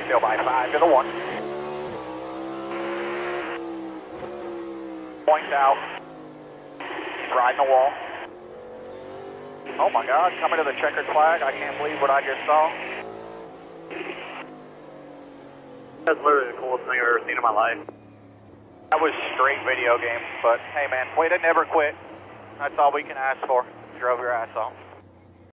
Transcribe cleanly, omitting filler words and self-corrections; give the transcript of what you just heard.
Still by 5 to the 1. Points out. He's riding the wall. Oh my God, coming to the checkered flag. I can't believe what I just saw. That's literally the coolest thing I've ever seen in my life. That was straight video game, but hey man, way to never quit. That's all we can ask for. Drove your ass off.